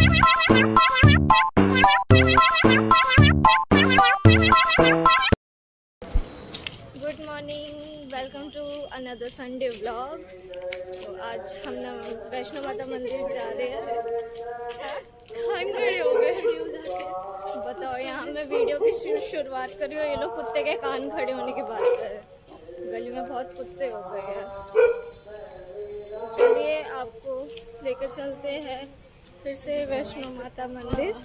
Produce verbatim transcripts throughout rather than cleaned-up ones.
Good morning, welcome to another Sunday vlog. तो आज हम ना वैष्णो माता मंदिर जा रहे हैं। कान खड़े हो गए बताओ, यहाँ मैं वीडियो की शुरुआत कर रही हूँ, ये लोग कुत्ते के कान खड़े होने की बात कर रहे हैं। गली में बहुत कुत्ते हो गए हैं। तो चलिए आपको लेकर चलते हैं फिर से वैष्णो माता मंदिर।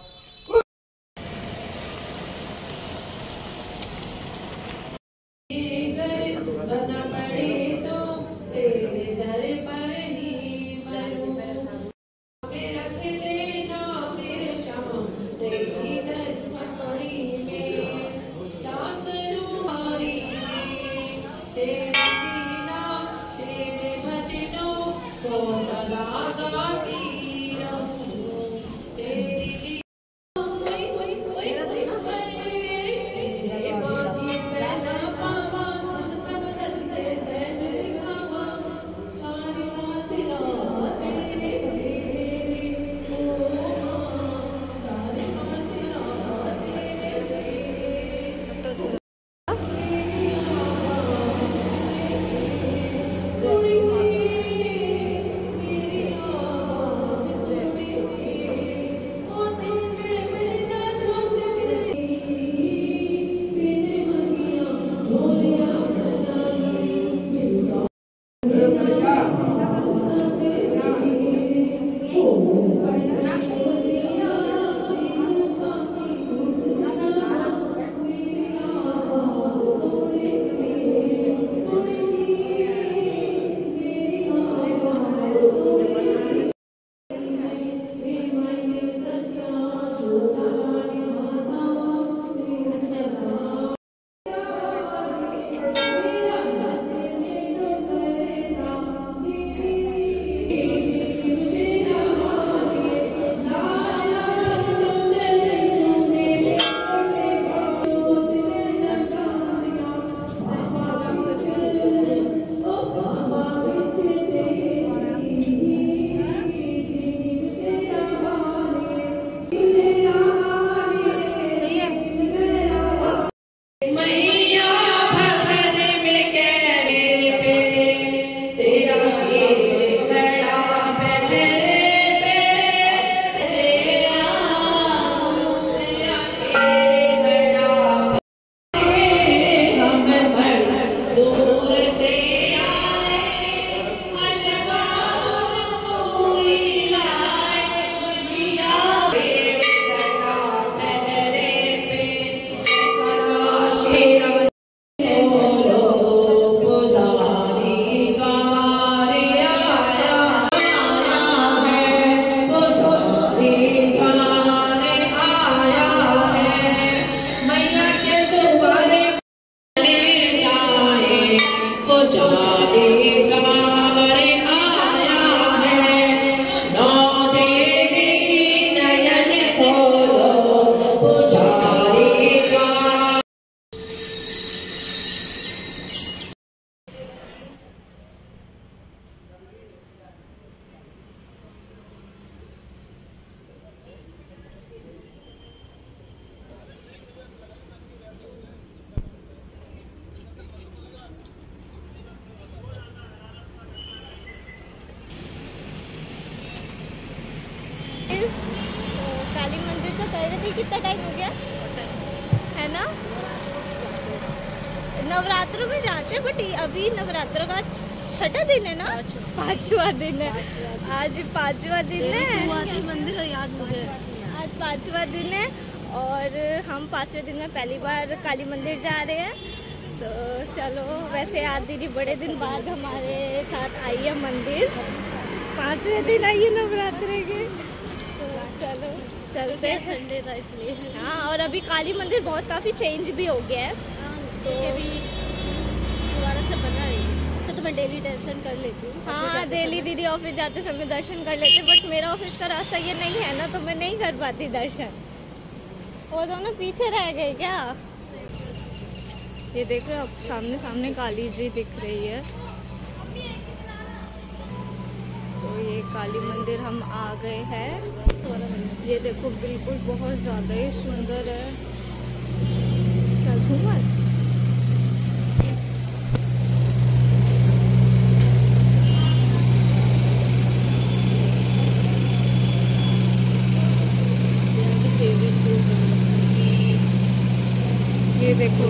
काली मंदिर तो कह रहे थे, कितना टाइम हो गया है ना? नवरात्रों में जाते हैं, बट अभी नवरात्रों का छठा दिन है ना, पांचवा दिन है। आज पांचवा दिन है मंदिर, याद मुझे आज पांचवा दिन है और हम पांचवें दिन में पहली बार काली मंदिर जा रहे हैं। तो चलो, वैसे आज दीदी बड़े दिन बाद हमारे साथ आई है मंदिर, पांचवें दिन आई है नवरात्रि के। तो चलो चलते हैं, संडे था इसलिए। हाँ, और अभी काली मंदिर बहुत काफ़ी चेंज भी हो गया है, तो अभी दोबारा से बना है। तो मैं डेली दर्शन कर लेती हूँ। हाँ, डेली दीदी ऑफिस जाते समय दर्शन कर लेते, बट मेरा ऑफिस का रास्ता ये नहीं है ना, तो मैं नहीं कर पाती दर्शन। वो दोनों पीछे रह गए क्या? ये देख रहे हो, अब सामने सामने काली जी दिख रही है। तो ये काली मंदिर हम आ गए हैं। ये देखो बिल्कुल बहुत ज़्यादा ही सुंदर है। चल घूम ये देखो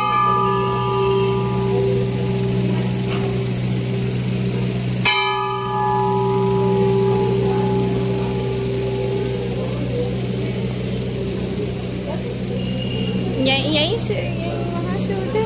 यहीं यहीं से वहाँ से उधर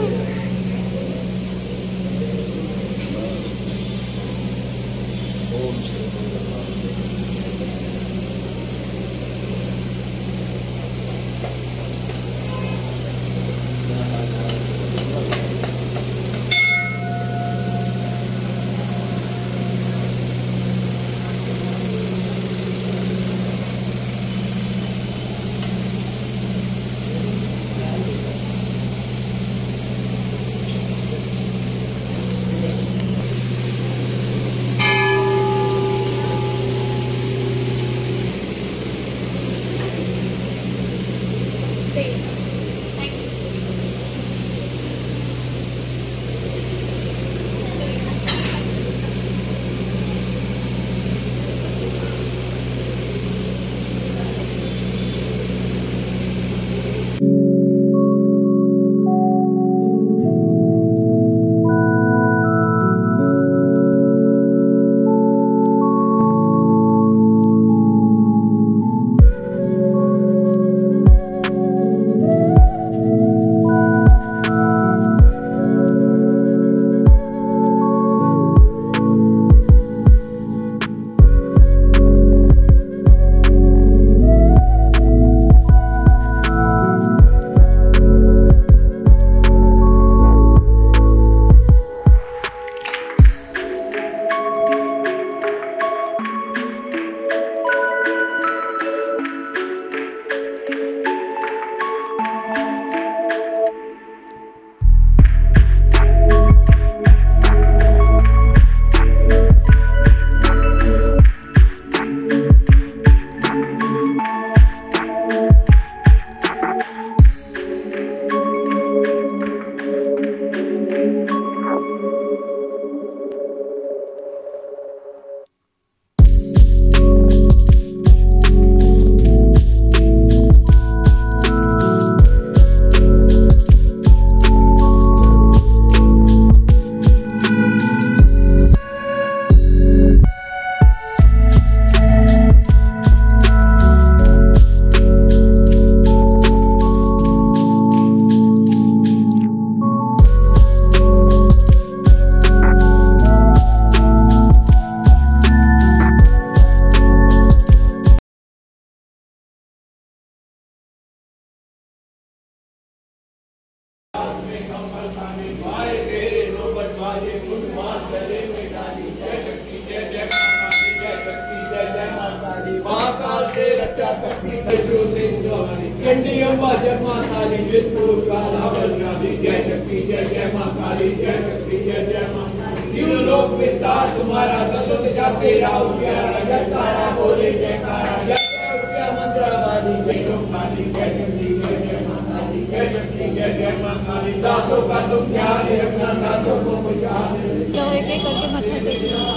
चंडी अम्बा जय मां काली विष्णु कालावली जय शक्ति जय जय मां काली जय शक्ति जय जय मां तीनों लोक विस्तार तुम्हारा दसों दिशा तेरा उजियारा जय तारा बोले जयकारा जय जय मंत्र वाली जय लोक काली जय शक्ति जय जय मां काली जय शक्ति जय जय मां काली दासों का तुम ध्यान रखना दासों को बुझाने जाओ एक एक करके मत्था टेक लो।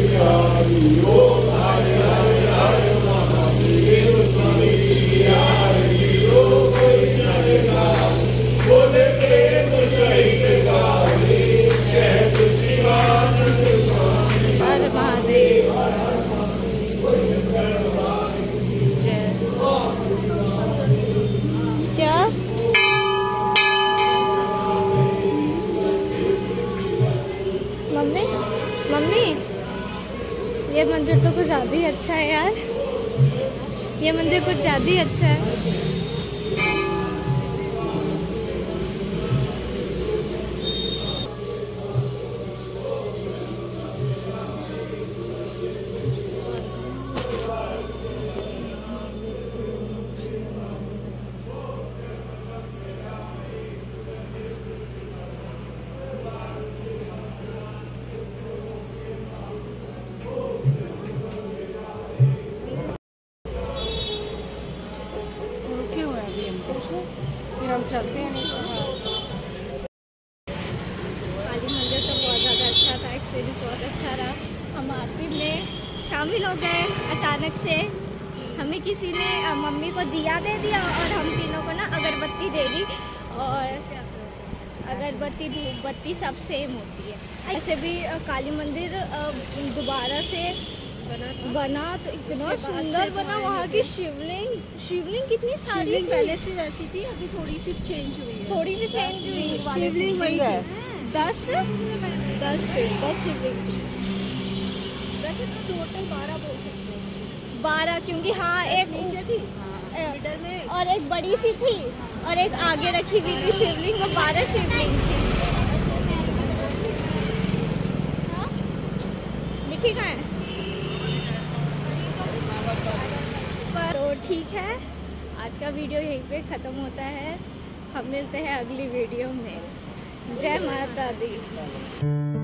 Hare Hare Hare Hare Hare Hare ज़्यादा ही अच्छा है यार, ये मंदिर कुछ ज़्यादा ही अच्छा है। फिर हम चलते हैं नहीं काली मंदिर तो बहुत ज़्यादा अच्छा था, एक्सपीरियंस बहुत अच्छा रहा। हम आरती में शामिल हो गए अचानक से, हमें किसी ने अ, मम्मी को दिया दे दिया और हम तीनों को ना अगरबत्ती दे दी। और अगरबत्ती धूप बत्ती सब सेम होती है। ऐसे भी अ, काली मंदिर अ, दोबारा से बना बना तो इतना सुंदर बना। वहाँ की शिवलिंग शिवलिंग कितनी सारी शिवलिंग थी। पहले से वैसी थी, अभी थोड़ी सी चेंज हुई है। थोड़ी सी चेंज हुई। शिवलिंग वही थी। दस दस थे, दस शिवलिंग थी। वैसे तो टोटल बारह बोल सकते हो उसको। बारह, क्योंकि हाँ एक नीचे थी, अ, मिडल में और एक बड़ी सी थी और एक आगे रखी हुई थी शिवलिंग, वो बारह शिवलिंग थी। हाँ? मिठी कहाँ है? तो ठीक है, आज का वीडियो यहीं पे ख़त्म होता है। हम मिलते हैं अगली वीडियो में। जय माता दी।